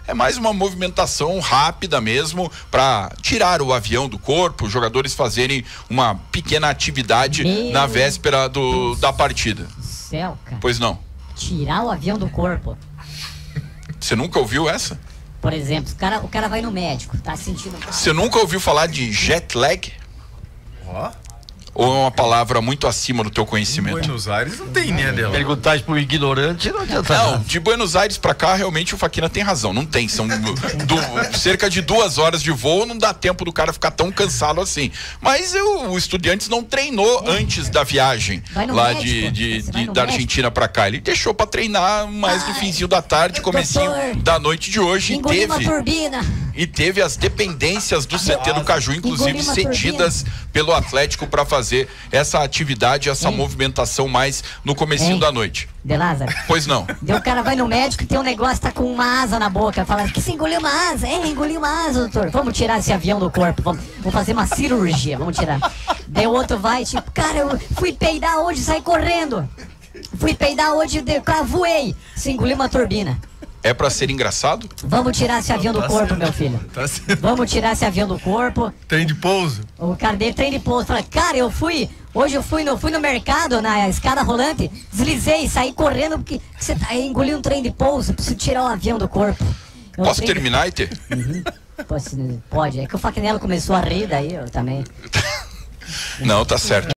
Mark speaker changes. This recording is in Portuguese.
Speaker 1: É mais uma movimentação rápida mesmo para tirar o avião do corpo, os jogadores fazerem uma pequena atividade na véspera da partida.
Speaker 2: Céu, cara.
Speaker 1: Pois não.
Speaker 2: Tirar o avião do corpo.
Speaker 1: Você nunca ouviu essa?
Speaker 2: Por exemplo, o cara vai no médico, tá sentindo...
Speaker 1: Você nunca ouviu falar de jet lag?
Speaker 3: Ó.
Speaker 1: Ou é uma palavra muito acima do teu conhecimento?
Speaker 3: Buenos Aires não tem, né, dela?
Speaker 4: Perguntar isso pro ignorante não adianta.
Speaker 1: Não, de Buenos Aires pra cá, realmente o Faquina tem razão. Não tem, são cerca de 2 horas de voo, não dá tempo do cara ficar tão cansado assim. Mas o Estudiantes não treinou antes da viagem lá da Argentina pra cá. Ele deixou pra treinar mais no finzinho da tarde, comecinho da noite de hoje. E teve as dependências do CT do Caju, inclusive cedidas pelo Atlético para fazer essa atividade, essa movimentação mais no comecinho da noite.
Speaker 2: De Lázaro.
Speaker 1: Pois não.
Speaker 2: Daí o cara vai no médico e tem um negócio, tá com uma asa na boca, fala que você engoliu uma asa, engoliu uma asa, doutor. Vamos tirar esse avião do corpo, vamos fazer uma cirurgia, vamos tirar. Daí o outro vai, tipo, cara, eu fui peidar hoje, saí correndo. Fui peidar hoje, voei. Você engoliu uma turbina.
Speaker 1: É pra ser engraçado?
Speaker 2: Vamos tirar esse avião do corpo, meu filho. Vamos tirar esse avião do corpo.
Speaker 3: Trem de pouso?
Speaker 2: O cara dele, trem de pouso. Fala, cara, hoje eu fui no mercado, na escada rolante, deslizei, saí correndo porque você engoliu um trem de pouso, preciso tirar o avião do corpo.
Speaker 1: Posso terminar, Ite?
Speaker 2: Pode. É que o Faquinello começou a rir, daí eu também.
Speaker 1: Não, tá certo.